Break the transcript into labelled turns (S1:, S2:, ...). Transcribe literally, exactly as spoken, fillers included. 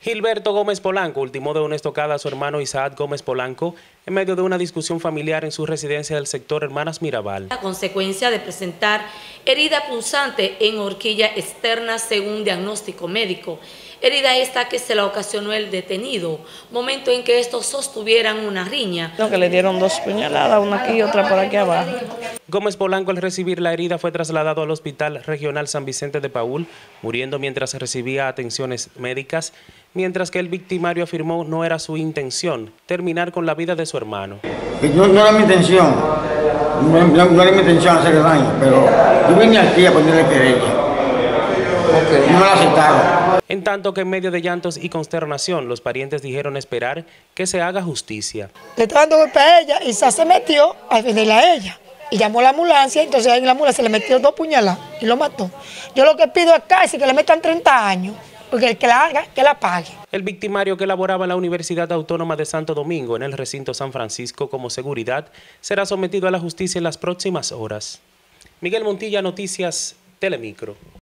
S1: Gilberto Gómez Polanco ultimó de una estocada a su hermano Isaac Gómez Polanco en medio de una discusión familiar en su residencia del sector Hermanas Mirabal.
S2: A consecuencia de presentar herida punzante en horquilla externa según diagnóstico médico. Herida esta que se la ocasionó el detenido, momento en que estos sostuvieran una riña.
S3: Que le dieron dos puñaladas, una aquí y otra por aquí abajo.
S1: Gómez Polanco, al recibir la herida, fue trasladado al Hospital Regional San Vicente de Paúl, muriendo mientras recibía atenciones médicas, mientras que el victimario afirmó no era su intención terminar con la vida de su hermano.
S4: No, no era mi intención, no, no, no era mi intención hacerle daño, pero yo vine aquí a ponerle querella. Okay. No me la aceptaron.
S1: En tanto que en medio de llantos y consternación, los parientes dijeron esperar que se haga justicia.
S5: Le estaba dando golpe a ella y se metió a defenderla a ella. Y llamó a la ambulancia, entonces ahí en la ambulancia se le metió dos puñaladas y lo mató. Yo lo que pido es casi que le metan treinta años, porque el que la haga, que la pague.
S1: El victimario, que laboraba en la Universidad Autónoma de Santo Domingo en el recinto San Francisco como seguridad, será sometido a la justicia en las próximas horas. Miguel Montilla, Noticias Telemicro.